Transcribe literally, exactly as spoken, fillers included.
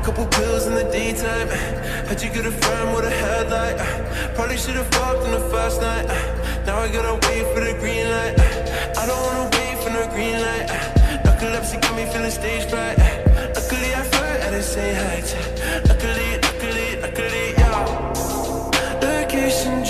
Couple pills in the daytime. How'd you get a friend with a headlight? Probably should've fucked on the first night. Now I gotta wait for the green light. I don't wanna wait for no green light. Narcolepsy got me feeling stage fright. Luckily I flirt and I say hi to